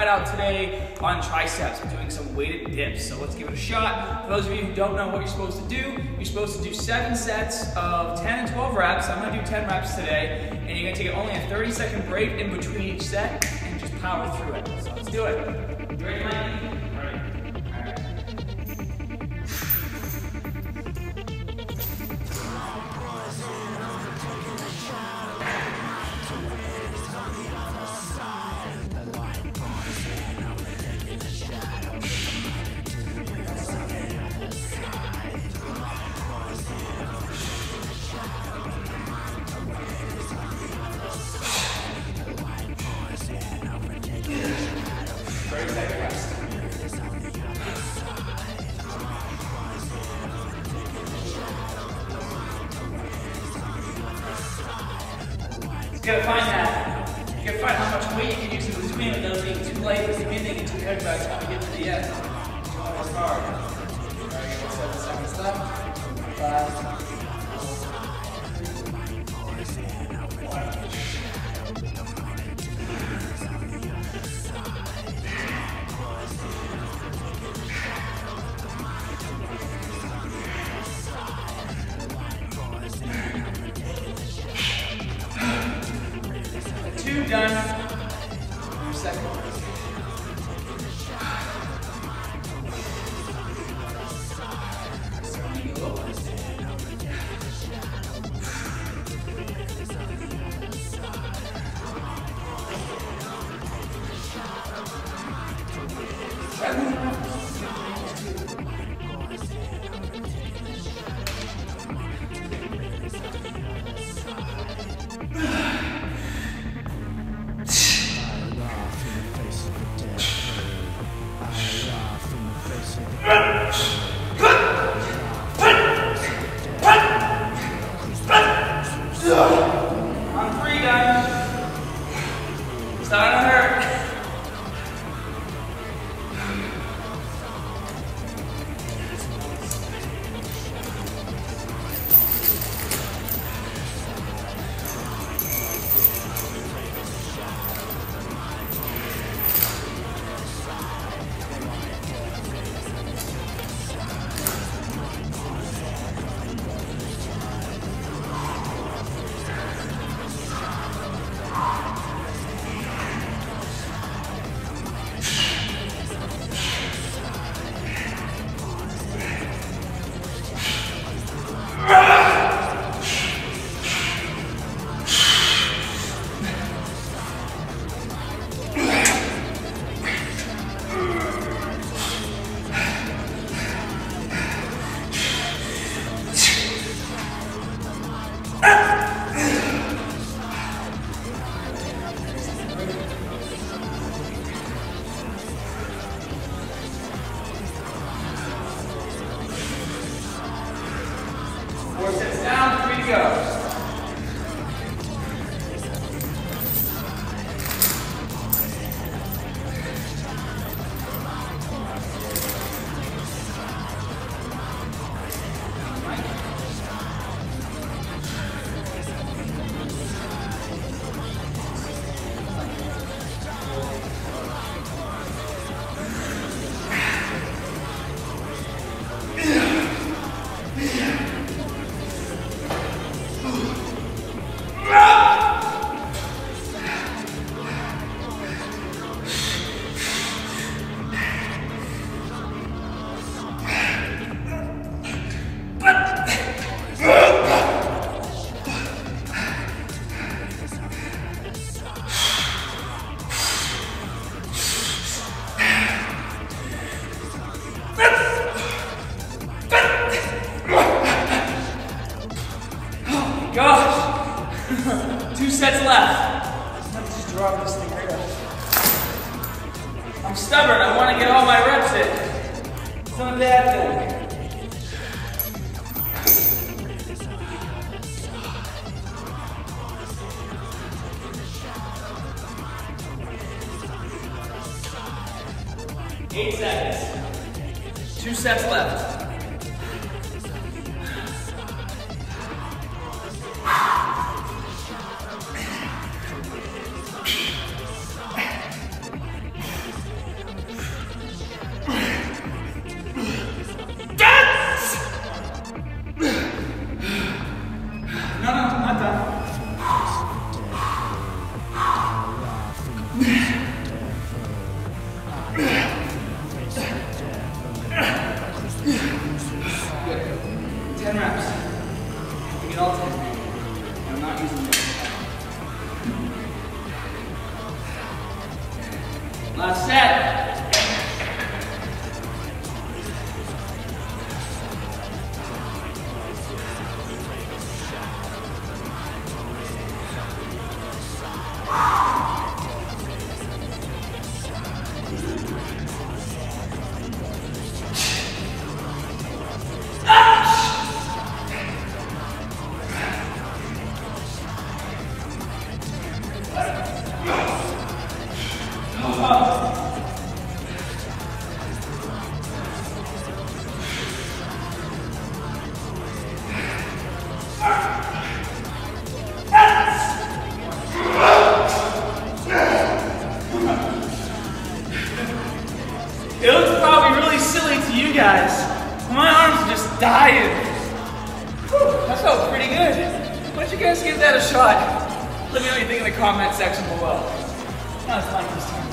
flat out today on triceps. We're doing some weighted dips, so let's give it a shot. For those of you who don't know what you're supposed to do, you're supposed to do 7 sets of 10 and 12 reps. I'm gonna do 10 reps today, and you're gonna take only a 30-second break in between each set and just power through it. So let's do it. You ready, Mike? You gotta find that. You gotta find how much weight you can use in between without being too light at the beginning and too heavy by the time you get to the end. You want to work hard. Alright, you got 7 seconds left. 5, 2 done. Your second one. I'm 3 done. Starting to hurt. Four sets down, 3 to go. Gosh, 2 sets left. Let's just drop this thing right up. I'm stubborn. I want to get all my reps in. It's not a bad thing. Eight seconds. 2 sets left. Good. 10 reps. You get all 10. I'm not using this. Last set. It looks probably really silly to you guys. My arms are just dying. Whew, that felt pretty good. Why don't you guys give that a shot? Let me know what you think in the comment section below. That was fun this time.